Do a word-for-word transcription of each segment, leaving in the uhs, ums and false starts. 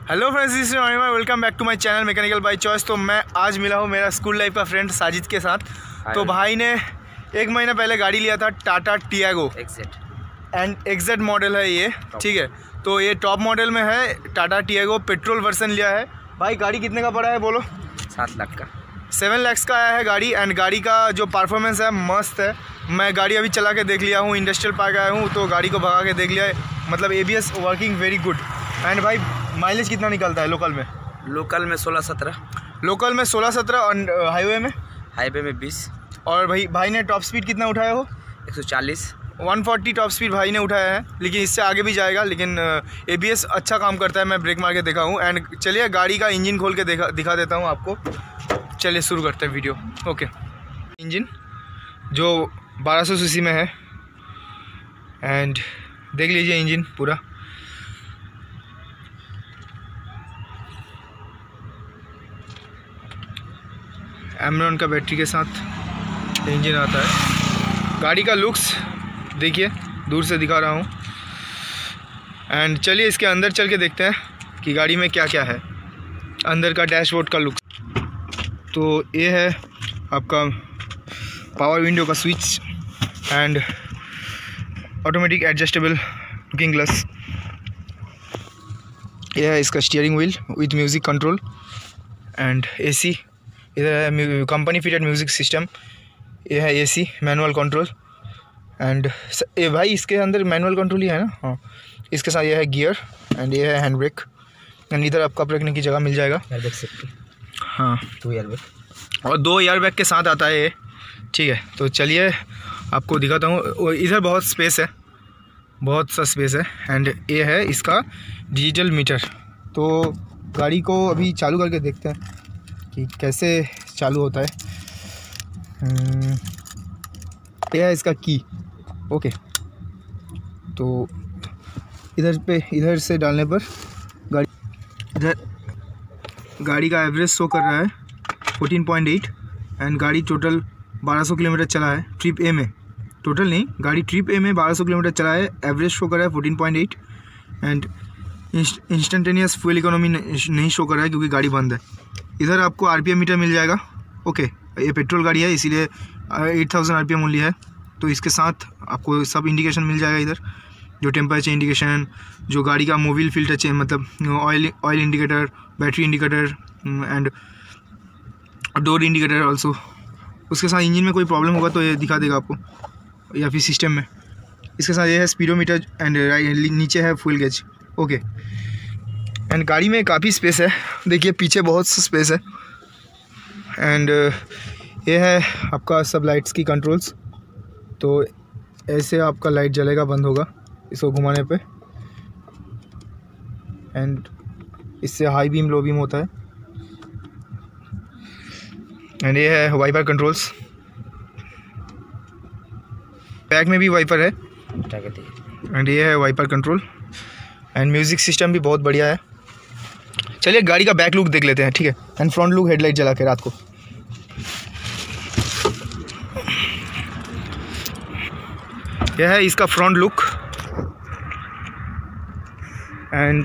Hello friends, this is Anima, welcome back to my channel mechanical by choice. तो मैं आज मिला हूँ मेरा स्कूल लाइफ का फ्रेंड साजिद के साथ। तो भाई ने एक महीना पहले गाड़ी लिया था Tata Tiago XT and XT model है ये, ठीक है। तो ये टॉप मॉडल में है, टाटा टियागो पेट्रोल वर्जन लिया है। भाई गाड़ी कितने का पड़ा है बोलो? सात लाख का सेवन लैक्स का आया है गाड़ी। एंड गाड़ी का जो परफॉर्मेंस है मस्त है। मैं गाड़ी अभी चला के देख लिया हूँ, इंडस्ट्रियल पार्क आया हूँ तो गाड़ी को भगा के देख लिया है, मतलब A B S working very good. And भाई माइलेज कितना निकलता है लोकल में? लोकल में सोलह सत्रह, लोकल में सोलह सत्रह और हाईवे में हाईवे में बीस। और भाई भाई ने टॉप स्पीड कितना उठाया हो? एक सौ चालीस, वन फोर्टी टॉप स्पीड भाई ने उठाया है, लेकिन इससे आगे भी जाएगा। लेकिन ए बी एस अच्छा काम करता है, मैं ब्रेक मार के देखा हूँ। एंड चलिए गाड़ी का इंजन खोल के देखा दिखा देता हूँ आपको। चलिए शुरू करते हैं वीडियो। ओके, इंजन जो बारह सौ सीसी में है एंड देख लीजिए इंजन पूरा। एमरॉन का बैटरी के साथ इंजन आता है। गाड़ी का लुक्स देखिए, दूर से दिखा रहा हूँ। एंड चलिए इसके अंदर चल के देखते हैं कि गाड़ी में क्या क्या है। अंदर का डैशबोर्ड का लुक्स तो ये है आपका पावर विंडो का switch and automatic adjustable looking glass. यह है इसका steering wheel with music control and AC. इधर है कंपनी फिटेड म्यूज़िक सिस्टम। ये है एसी मैनुअल कंट्रोल। एंड ये भाई इसके अंदर मैनुअल कंट्रोल ही है ना? हाँ, इसके साथ ये है गियर एंड ये है हैंड ब्रेक। एंड इधर आपका रखने की जगह मिल जाएगा। एयरबैग सेफ्टी, हाँ, दो एयरबैग और दो एयरबैग के साथ आता है ये, ठीक है। तो चलिए आपको दिखाता हूँ। इधर बहुत स्पेस है, बहुत सा स्पेस है। एंड ये है इसका डिजिटल मीटर। तो गाड़ी को अभी चालू करके देखते हैं कि कैसे चालू होता है। यह है इसका की। ओके, तो इधर पे इधर से डालने पर गाड़ी इधर गाड़ी का एवरेज शो कर रहा है फोर्टीन पॉइंट एट। एंड गाड़ी टोटल बारह सौ किलोमीटर चला है ट्रिप ए में। टोटल नहीं, गाड़ी ट्रिप ए में बारह सौ किलोमीटर चला है। एवरेज शो कर रहा है fourteen point eight. And instantaneous fuel economy नहीं शो कर रहा है क्योंकि गाड़ी बंद है। इधर आपको आरपीएम मीटर मिल जाएगा। ओके, ये पेट्रोल गाड़ी है इसीलिए एट थाउजेंड आरपीएम ओनली है। तो इसके साथ आपको सब इंडिकेशन मिल जाएगा इधर, जो टेम्परेचर इंडिकेशन, जो गाड़ी का मोबिल फिल्टर चेंज, मतलब oil oil indicator, battery indicator and door indicator also. उसके साथ इंजन में कोई प्रॉब्लम होगा तो ये दिखा देगा आपको, या फिर सिस्टम में। इसके साथ ये है स्पीडोमीटर एंड नीचे है फ्यूल गेज। ओके, एंड गाड़ी में काफ़ी स्पेस है, देखिए पीछे बहुत सा स्पेस है। एंड ये है आपका सब लाइट्स की कंट्रोल्स। तो ऐसे आपका लाइट जलेगा, बंद होगा इसको घुमाने पे। एंड इससे हाई बीम लो बीम होता है। एंड ये है वाइपर कंट्रोल्स। बैक में भी वाइपर है। एंड ये है wiper control. And music system भी बहुत बढ़िया है। चलिए गाड़ी का बैक लुक देख लेते हैं, ठीक है। एंड फ्रंट लुक हेडलाइट जला के रात को। यह है इसका फ्रंट लुक। एंड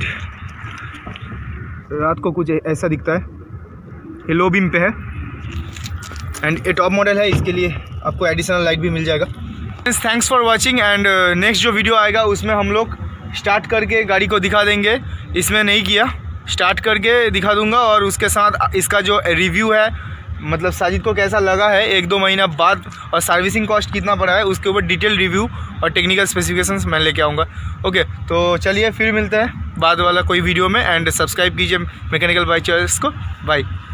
रात को कुछ ऐसा दिखता है। ये लो बीम पे है एंड ये टॉप मॉडल है, इसके लिए आपको एडिशनल लाइट भी मिल जाएगा। Thanks for watching. And next जो वीडियो आएगा उसमें हम लोग स्टार्ट करके गाड़ी को दिखा देंगे। इसमें नहीं किया, स्टार्ट करके दिखा दूंगा। और उसके साथ इसका जो रिव्यू है, मतलब साजिद को कैसा लगा है एक दो महीना बाद, और सर्विसिंग कॉस्ट कितना पड़ा है, उसके ऊपर डिटेल रिव्यू और टेक्निकल स्पेसिफिकेशंस मैं लेके आऊँगा। ओके, तो चलिए फिर मिलते हैं बाद वाला कोई वीडियो में। एंड सब्सक्राइब कीजिए मैकेनिकल बाय चॉइस को। बाय।